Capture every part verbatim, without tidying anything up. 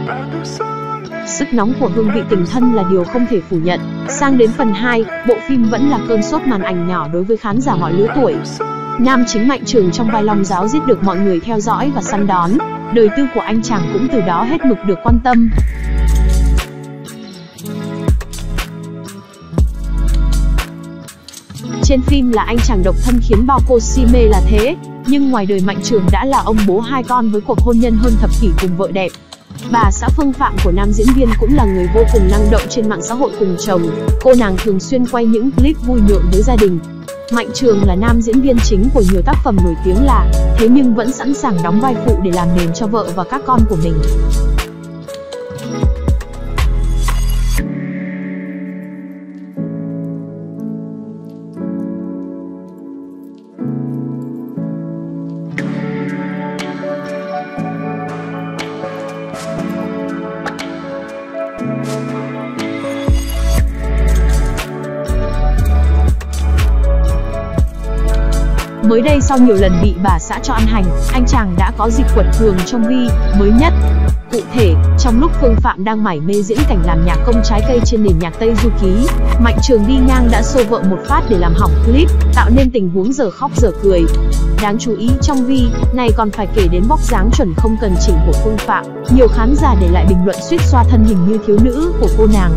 Sức nóng của hương vị tình thân là điều không thể phủ nhận. Sang đến phần hai, bộ phim vẫn là cơn sốt màn ảnh nhỏ đối với khán giả mọi lứa tuổi. Nam chính Mạnh Trường trong vai Long Giáo giết được mọi người theo dõi và săn đón. Đời tư của anh chàng cũng từ đó hết mực được quan tâm. Trên phim là anh chàng độc thân khiến bao cô si mê là thế, nhưng ngoài đời Mạnh Trường đã là ông bố hai con với cuộc hôn nhân hơn thập kỷ cùng vợ đẹp. Bà xã Phương Phạm của nam diễn viên cũng là người vô cùng năng động trên mạng xã hội cùng chồng. Cô nàng thường xuyên quay những clip vui nhộn với gia đình. Mạnh Trường là nam diễn viên chính của nhiều tác phẩm nổi tiếng là, thế nhưng vẫn sẵn sàng đóng vai phụ để làm nền cho vợ và các con của mình. Mới đây sau nhiều lần bị bà xã cho ăn hành, anh chàng đã có dịp quật cường trong vi mới nhất. Cụ thể, trong lúc Phương Phạm đang mải mê diễn cảnh làm nhạc công trái cây trên nền nhạc Tây Du Ký, Mạnh Trường đi ngang đã xô vợ một phát để làm hỏng clip, tạo nên tình huống dở khóc dở cười. Đáng chú ý trong vi này còn phải kể đến vóc dáng chuẩn không cần chỉnh của Phương Phạm. Nhiều khán giả để lại bình luận suýt xoa thân hình như thiếu nữ của cô nàng.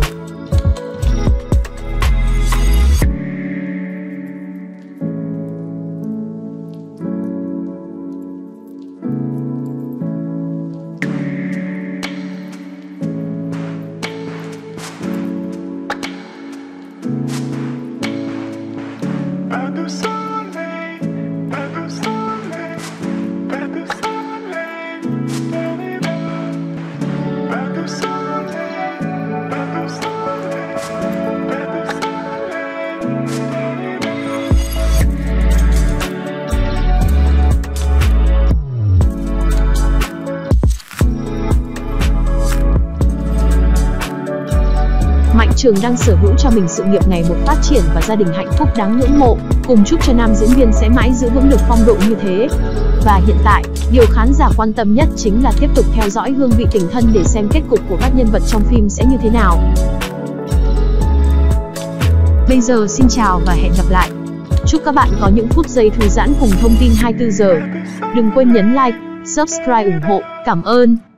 Mạnh Trường đang sở hữu cho mình sự nghiệp ngày một phát triển và gia đình hạnh phúc đáng ngưỡng mộ, cùng chúc cho nam diễn viên sẽ mãi giữ vững được phong độ như thế. Và hiện tại, điều khán giả quan tâm nhất chính là tiếp tục theo dõi hương vị tình thân để xem kết cục của các nhân vật trong phim sẽ như thế nào. Bây giờ xin chào và hẹn gặp lại. Chúc các bạn có những phút giây thư giãn cùng thông tin hai mươi tư giờ. Đừng quên nhấn like, subscribe ủng hộ. Cảm ơn.